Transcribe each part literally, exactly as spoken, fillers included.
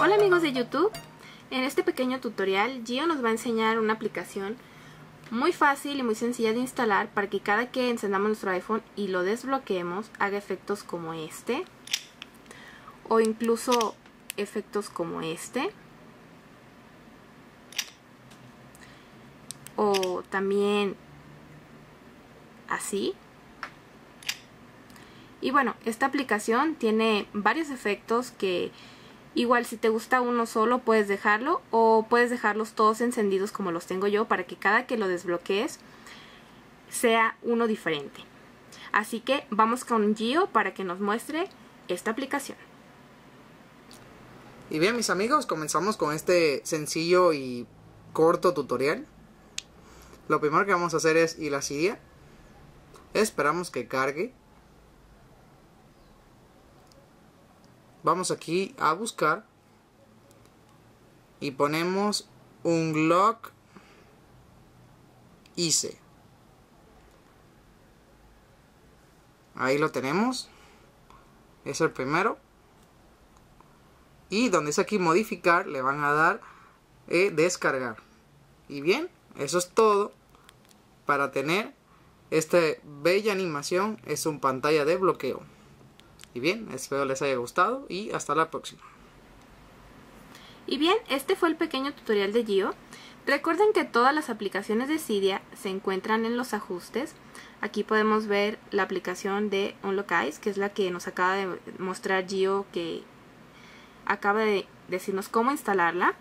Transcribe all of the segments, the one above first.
Hola amigos de YouTube, en este pequeño tutorial Gio nos va a enseñar una aplicación muy fácil y muy sencilla de instalar para que cada que encendamos nuestro iPhone y lo desbloqueemos haga efectos como este o incluso efectos como este o también así. Y bueno, esta aplicación tiene varios efectos que igual si te gusta uno solo puedes dejarlo o puedes dejarlos todos encendidos como los tengo yo para que cada que lo desbloquees sea uno diferente. Así que vamos con Gio para que nos muestre esta aplicación. Y bien mis amigos, comenzamos con este sencillo y corto tutorial. Lo primero que vamos a hacer es ir a Cydia. Esperamos que cargue. Vamos aquí a buscar y ponemos un log ice. Ahí lo tenemos. Es el primero. Y donde dice aquí modificar le van a dar eh, descargar. Y bien, eso es todo para tener esta bella animación. Es una pantalla de bloqueo. Y bien, espero les haya gustado y hasta la próxima. Y bien, este fue el pequeño tutorial de Gio. Recuerden que todas las aplicaciones de Cydia se encuentran en los ajustes. Aquí podemos ver la aplicación de Unlock Eyes, que es la que nos acaba de mostrar Gio, que acaba de decirnos cómo instalarla.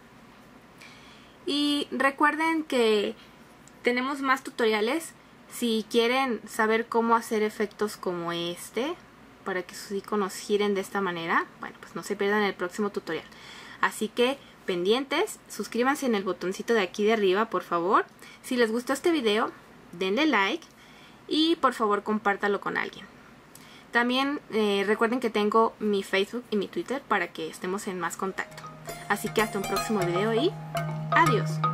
Y recuerden que tenemos más tutoriales. Si quieren saber cómo hacer efectos como este, para que sus iconos giren de esta manera, bueno, pues no se pierdan el próximo tutorial. Así que pendientes, suscríbanse en el botoncito de aquí de arriba, por favor. Si les gustó este video, denle like y por favor compártalo con alguien. También eh, recuerden que tengo mi Facebook y mi Twitter para que estemos en más contacto. Así que hasta un próximo video y adiós.